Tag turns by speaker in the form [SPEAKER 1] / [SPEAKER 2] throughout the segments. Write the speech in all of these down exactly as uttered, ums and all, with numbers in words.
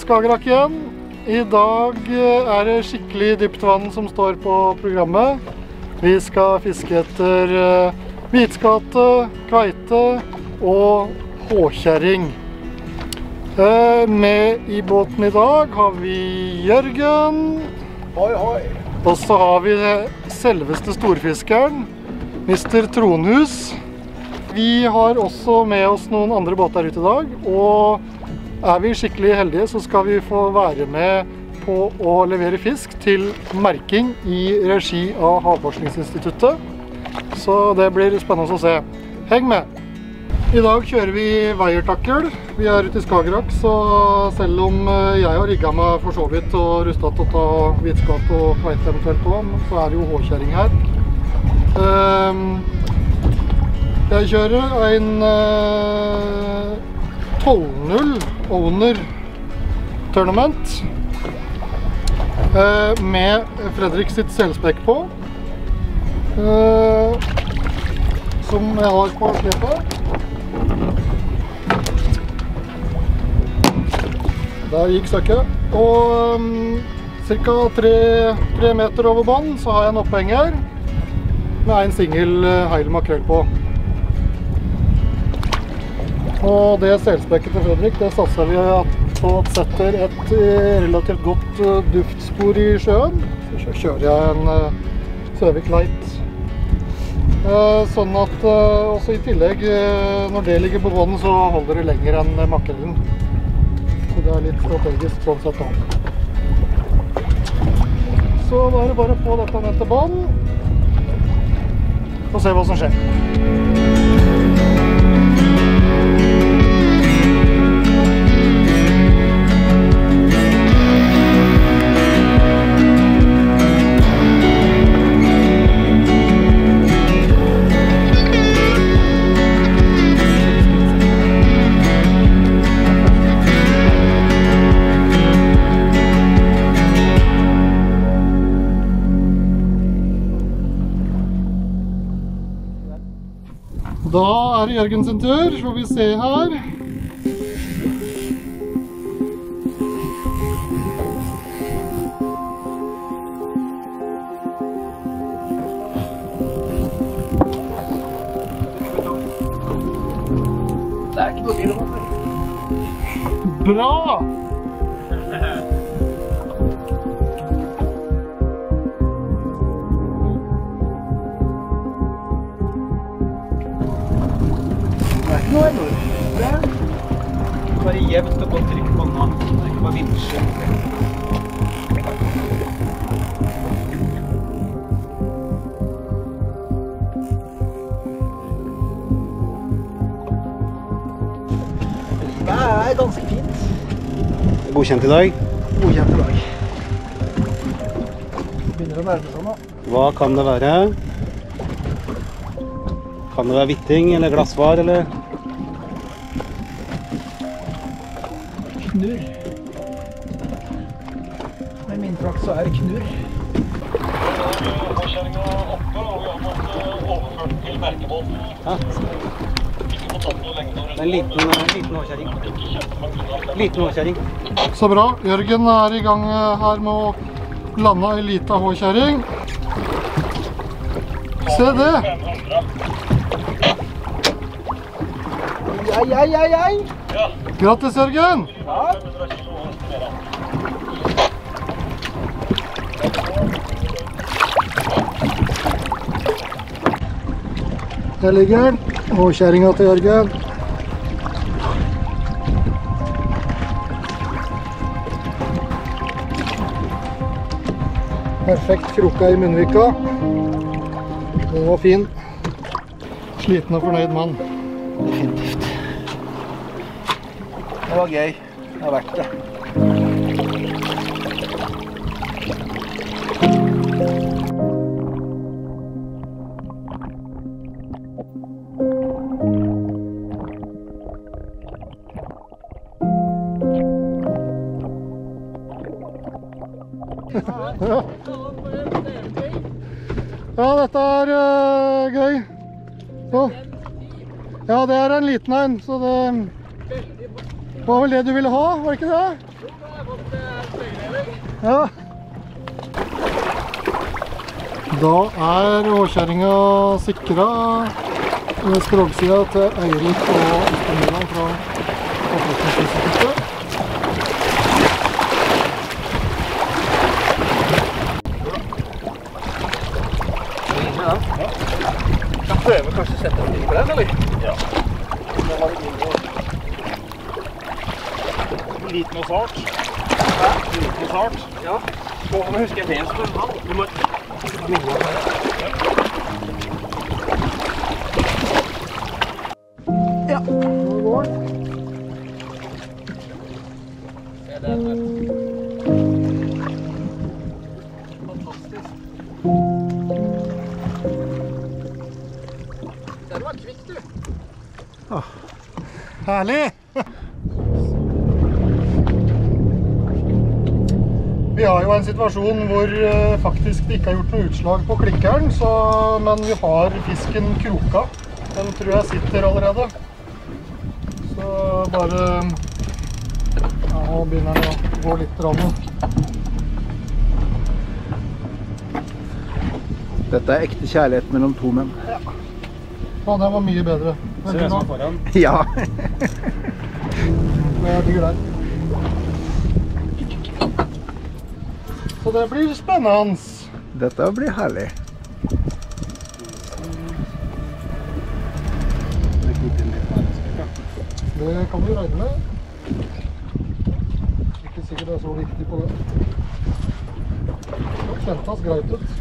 [SPEAKER 1] Skagerrak igjen. I dag er det skikkelig dypt vann som står på programmet. Vi skal fiske etter hvitskate, kveite og håkjerring. Med i båten i dag har vi Jørgen.
[SPEAKER 2] Hoi, hoi.
[SPEAKER 1] Og så har vi selveste storfiskeren, mister Tronhus. Vi har også med oss noen andre båter ute i dag, og er vi skikkelig heldige så skal vi få være med på å levere fisk til merking i regi av Havforskningsinstituttet. Så det blir spennende å se. Heng med! I dag kjører vi veiertakkel. Vi er ute i Skagerrak, så selv om jeg har rigget meg for så vidt og rustet til å ta hvitskate og kveite eventuelt på, så er det jo håkjerring her. Jeg kjører en tolv null Owner Tournament med Fredrik sitt selspekk på, som jeg har på slepet. Der gikk søkket. Og um, cirka tre meter over bånd så har jeg en opphenger med en singel heil makrell på. Og det selspekket til Fredrik, det satser vi på at setter et relativt godt duftspor i sjøen. Så kjører jeg en uh, Søvik Light. Uh, sånn at uh, også i tillegg, uh, når det ligger på bånden, så holder det lenger enn makrellen. Så det er litt strategisk sånn sett da. Så da er det bare å få dette ned til bånd og se hva som skjer. Da er det Jørgen sin tur, så får vi se her.
[SPEAKER 2] Det er ikke noe til å
[SPEAKER 1] Bra!
[SPEAKER 2] Nå er det enormt. Bare jevnt og godt trykk på den. Det er ikke bare vinsje. Det er ganske fint.
[SPEAKER 3] Godkjent i dag?
[SPEAKER 2] Godkjent i dag. Begynner å nærme seg nå.
[SPEAKER 3] Hva kan det være? Kan det være hvitting eller glassvar eller?
[SPEAKER 2] Knurr. Med min trakt så er det knurr.
[SPEAKER 1] Håkjerringen er oppe, og vi har fått overført til merkebåten.
[SPEAKER 3] Ja.
[SPEAKER 1] Ikke fått tatt noe lenge.
[SPEAKER 3] Det er en liten, liten håkjerring. Liten håkjerring.
[SPEAKER 1] Så bra. Jørgen er i gang her med å lande en liten håkjerring. Se det!
[SPEAKER 2] Ei, ei, ei, ei!
[SPEAKER 1] Grattis, Jørgen!
[SPEAKER 2] Ja.
[SPEAKER 1] Der ligger den. Håkjerringa til Jørgen. Perfekt krokka i munnvika. Den var fin. Sliten og fornøyd mann.
[SPEAKER 2] Definitivt. Det var gøy. Det har vært det.
[SPEAKER 1] Ja, dette er uh, gøy. Så. Ja, det er en liten en, så det var vel det du ville ha, var det ikke det? Ja. Da er hårkjæringa sikret med skrogsida til Eirik og Øystein Milan fra Havforskningsinstituttet.
[SPEAKER 3] Kan prøve kanskje å sette den på den, eller?
[SPEAKER 1] Ja. Liten og sart. Liten og sart.
[SPEAKER 3] Ja. Nå må vi huske en venstre. Du må...
[SPEAKER 1] Ja, nå går den.
[SPEAKER 3] Se den.
[SPEAKER 1] Fantastisk. Den var kvikk, du. Ah, herlig! Vi har jo en situasjon hvor uh, faktisk det ikke har gjort noe utslag på klikkeren, så, men vi har fisken kroka. Den tror jeg sitter allerede. Så bare... Ja, nå begynner den å gå litt rann.
[SPEAKER 2] Dette er ekte kjærlighet mellom to menn.
[SPEAKER 1] Ja. Ja, den var mye bedre.
[SPEAKER 3] Ser jeg som foran?
[SPEAKER 2] Ja.
[SPEAKER 1] Jeg ligger der. Så det blir spennende.
[SPEAKER 2] Dette blir herlig.
[SPEAKER 1] Det kan vi regne med. Ikke sikkert det er så viktig på det. Det kjentes greit ut.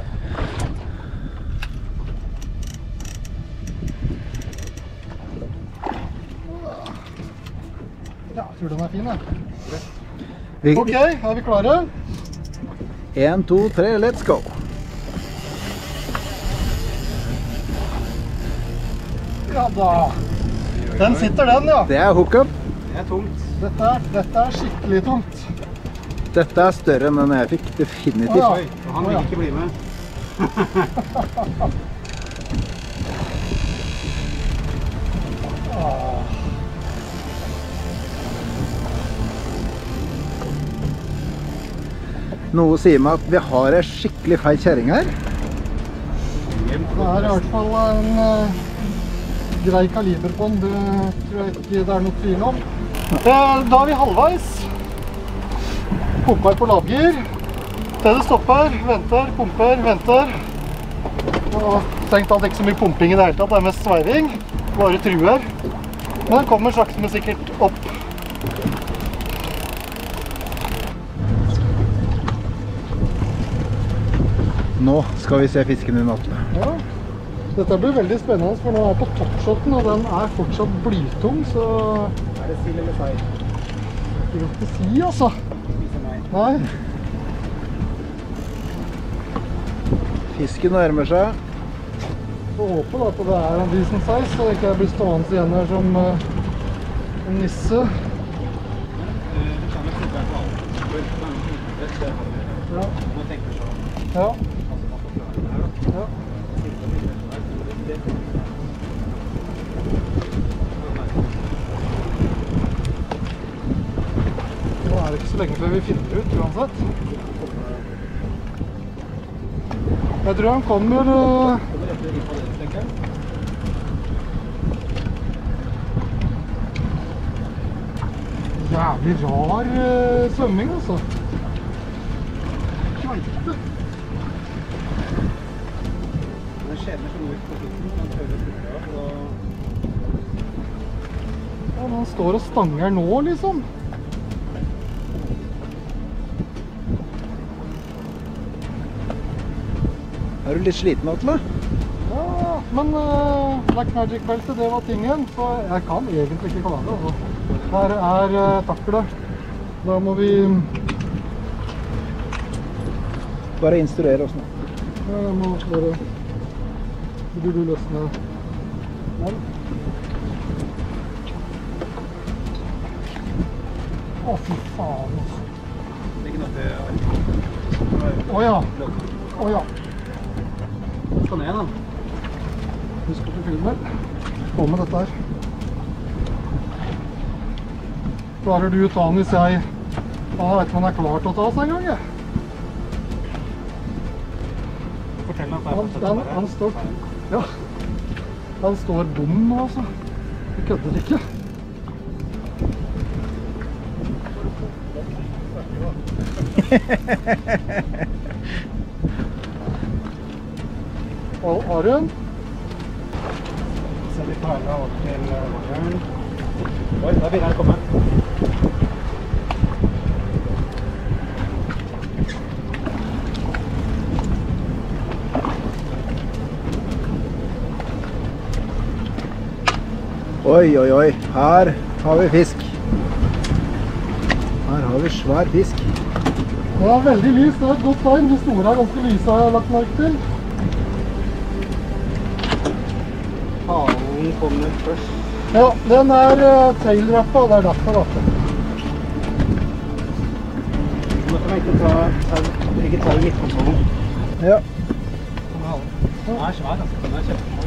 [SPEAKER 1] Ja, jeg tror den er fin, jeg. Ok, er vi klare?
[SPEAKER 2] En, to, tre, let's go!
[SPEAKER 1] Ja da! Den sitter den, ja.
[SPEAKER 2] Det er hookup.
[SPEAKER 3] Det er tungt.
[SPEAKER 1] Dette er, dette er skikkelig tungt.
[SPEAKER 2] Dette er større enn den jeg fikk, definitivt.
[SPEAKER 1] Å ja.
[SPEAKER 3] Oi, og han vil ikke bli med.
[SPEAKER 2] Noe sier meg at vi har en skikkelig feil kjæring her.
[SPEAKER 1] Det er i hvert fall en uh, grei kaliber på den, det tror jeg ikke det er noe tvil om. Eh, da er vi halvveis. Pumper på lavgir. Til det stopper, venter, pumper, venter. Og strengt tatt ikke så mye pumping i det hele tatt, det er mest sveiving. Bare truer. Men den kommer sakte men sikkert opp.
[SPEAKER 2] Nå skal vi se fisken din, Atle.
[SPEAKER 1] Ja, dette blir veldig spennende, for nå er jeg på toppshotten, og den er fortsatt blytung, så...
[SPEAKER 3] Er det sild eller sei?
[SPEAKER 1] Det er ikke å si, altså.
[SPEAKER 3] Spiser meg.
[SPEAKER 1] Nei.
[SPEAKER 2] Fisken nærmer seg.
[SPEAKER 1] Så håper da at det er en decent size, så det ikke blir stående igjen her som uh, en nisse.
[SPEAKER 3] Du kan jo flytte på alt.
[SPEAKER 1] Ja.
[SPEAKER 3] Nå tenker du sånn.
[SPEAKER 1] Ja. Ja. Nå er det ikke så lenge før vi finner ut, uansett. Jeg tror han kommer... Uh... Jævlig rar uh, svømming, altså. Kveite.
[SPEAKER 3] Den skjeder så noe på slutten, så han prøver å slutte av, og
[SPEAKER 1] Ja, han står og stanger nå, liksom.
[SPEAKER 2] Er du litt sliten, Atle?
[SPEAKER 1] Ja, men uh, Black Magic-beltet, det var tingen, så jeg kan egentlig ikke klare det. Altså. Her er uh, taklet. Da må vi...
[SPEAKER 2] Bare instruere oss nå.
[SPEAKER 1] Ja, jeg må bare... Du burde løsne den. Å, fy faen, altså.
[SPEAKER 3] Legg den oppi her.
[SPEAKER 1] Åja, åja.
[SPEAKER 3] Skal ned, da.
[SPEAKER 1] Husk at du filmer. Få med dette her. Klarer du å ta den hvis jeg Jeg vet ikke om han er klar til å ta oss en gang, jeg.
[SPEAKER 2] Fortell han,
[SPEAKER 1] Han, han, han står... Ja. Han står bom nå, altså. Vi kødder ikke. Og har du en?
[SPEAKER 2] Så vi tar da opp til våren. Oi, da begynner han å komme. Oi, oi, oi. Her har vi fisk. Her har vi svær fisk.
[SPEAKER 1] Det er veldig lys, det er et godt tegn. De store er ganske lyse, har jeg lagt merke til.
[SPEAKER 2] Halen kommer først.
[SPEAKER 1] Ja, den er uh, tailwrappa, det er derfor da.
[SPEAKER 2] Nå kan jeg ikke ta, ta, ikke ta litt på sånn.
[SPEAKER 1] Ja.
[SPEAKER 2] Den er svær, altså. Den er kjempesvær.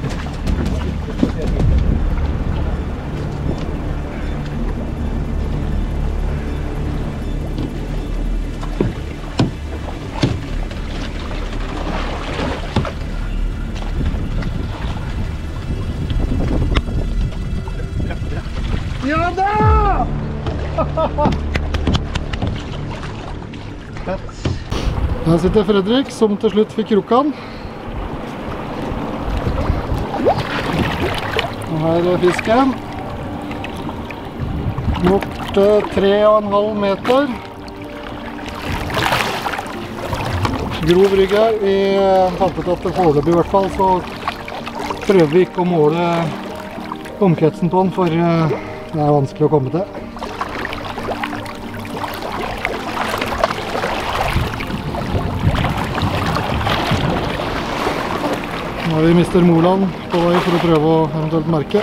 [SPEAKER 1] Ja da! Her sitter Fredrik, som til slutt fikk rukkan. Og her er fisken. Gjort tre og en halv meter. Grov rygg her. Vi fant ut at det foreløpig i hvert fall, så prøver vi ikke å måle omkretsen på den, for det er vanskelig å komme til. Nå har vi mister Moland på vei for å prøve å eventuelt merke.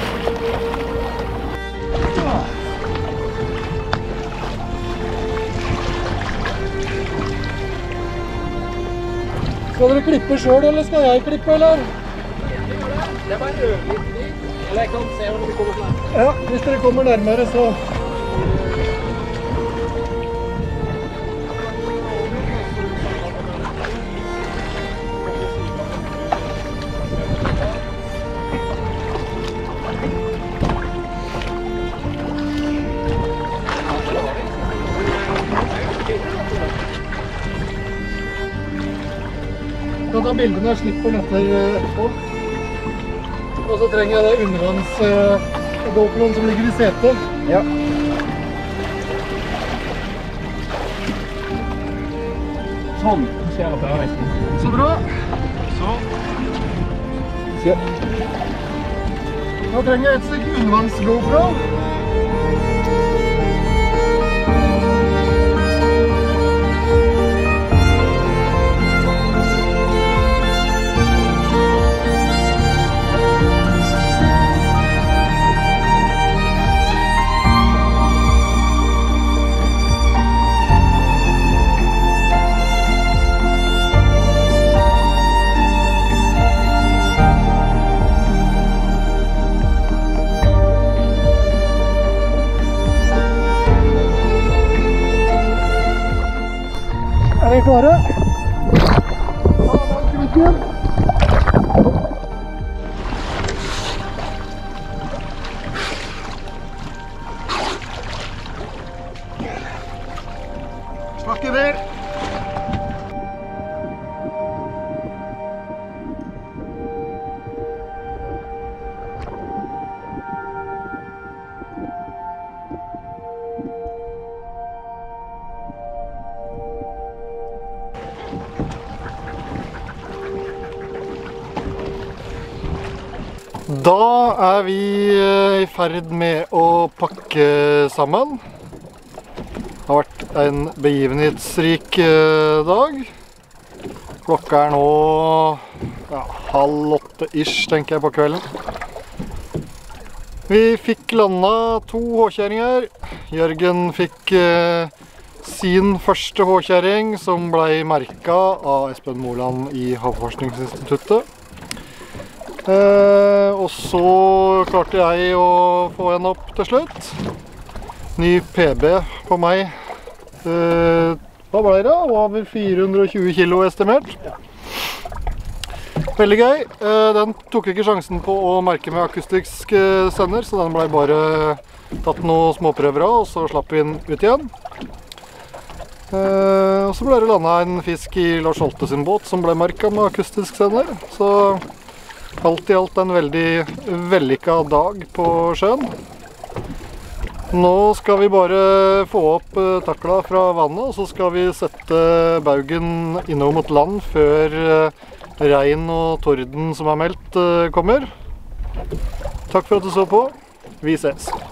[SPEAKER 1] Skal dere klippe selv, eller skal jeg klippe, eller?
[SPEAKER 3] Det er bare øvelig. Eller jeg kan se om vi kommer nærmere.
[SPEAKER 1] Ja, hvis dere kommer nærmere, så... Jeg kan ta bildene og slippe den etter etterpå. Og så trenger jeg det undervanns uh, GoProen som ligger i setet.
[SPEAKER 2] Ja. Sånn. Så ser jeg på reisen.
[SPEAKER 1] Så bra.
[SPEAKER 2] Så.
[SPEAKER 1] Se. Da trenger jeg et stykke undervanns GoPro. Er dere klare? Ja, da er kvikken. Snakker mer. Da er vi i ferd med å pakke sammen. Det har vært en begivenhetsrik dag. Klokka er nå ja, halv åtte-ish, tenker jeg, på kvelden. Vi fikk landet to håkjæringer. Jørgen fikk eh, sin første håkjæring, som ble merket av Espen Moland i Havforskningsinstituttet. Eh, og så klarte jeg å få en opp til slutt. Ny P B på meg Eh, hva ble det? Over fire hundre og tjue kilo estimert. Veldig gøy. Eh, den tok ikke sjansen på å merke med akustisk eh, sender, så den ble bare tatt noen småprøver av, og så slapp vi den ut igjen. Eh, og så ble det landet en fisk i Lars Holte sin båt som ble merket med akustisk sender. Så alt i alt en veldig vellykket dag på sjøen. Nå skal vi bare få opp eh, takla fra vannet, og så skal vi sette baugen innover mot land før eh, regn og torden som er meldt eh, kommer. Takk for at du så på. Vi ses.